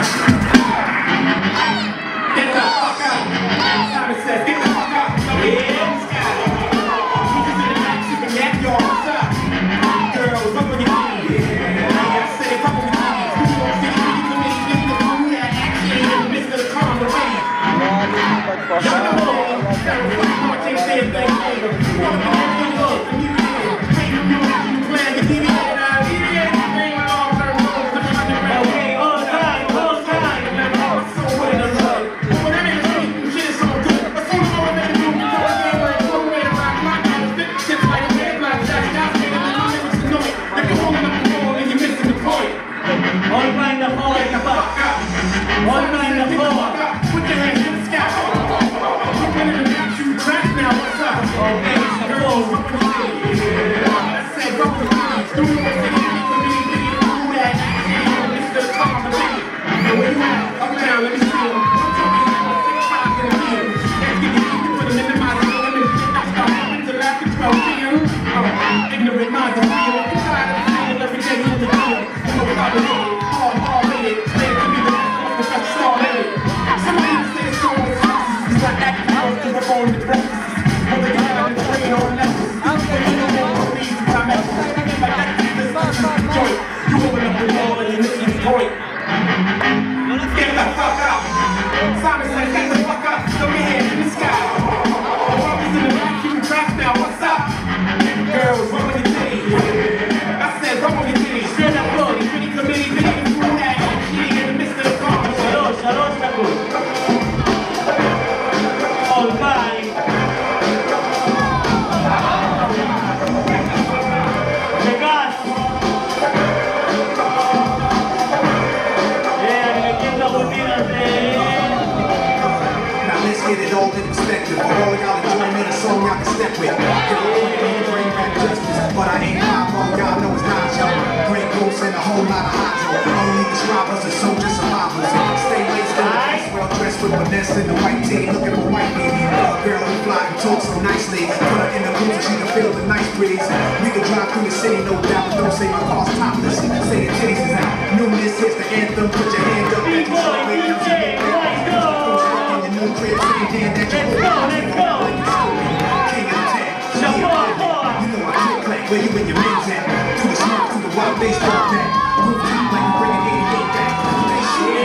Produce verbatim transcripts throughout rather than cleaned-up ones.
In the white tee, looking for white meat. Girl who fly and talk so nicely. Put her in the cruiser, she can feel the nice breeze. We can drive through the city, no doubt, but don't say my car's topless. Say your titties is out. Numinous hits the anthem. Put your hand up. Let's go, let's go, let's go. In your new crib, saying that you're let's go, let's go. King of the town. Yeah, you know I click clack. Where you and your men's at? Through the smoke, through the wild baseball bat. Roof top like you bringing eighty-eight back. They shoot.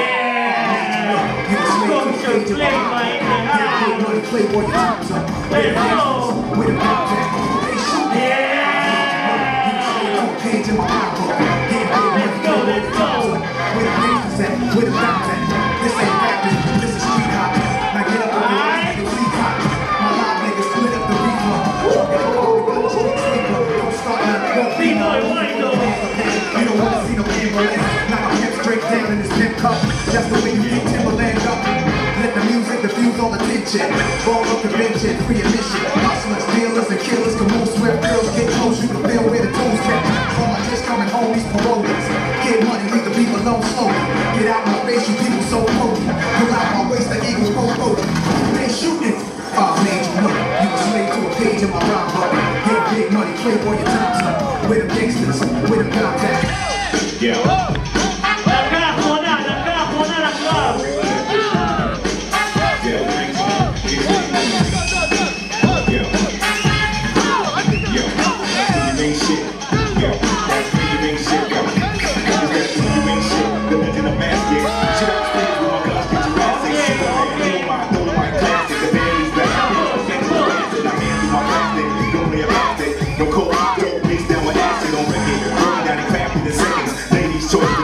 Play, money, playboy, your time's up. Let's go. With a backpack, they shoot. Yeah. Page in my Bible. Let's go, let's go. With a gangster's at, with a backpack. This ain't rapping, this is street hop. Now get up on your ass, you see hot. My live niggas split up the reefer. Don't start now, don't be no. You don't wanna see no ambulance. Knock a pimp straight down in this pimp cup. That's the way you get Timberland up. Let the music diffuse all attention. Ball up convention, free admission. Hustlers, dealers, and killers can move swift. Girls get close, you can feel where the toes kept. All my just coming home, these parolees. Get money, leave the people alone slowly. Get out my face, you people so potent. Pull out my waist, the eagles go potent. They shooting. I made you know. You a slave to a page in my rhyme book. Get big money, playboy, your time's up. With them gangsters, with them contacts. Yeah. No cold, don't mix down with acid on record. Burn down and crap in the seconds. Ladies choice.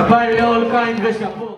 by all kind, weź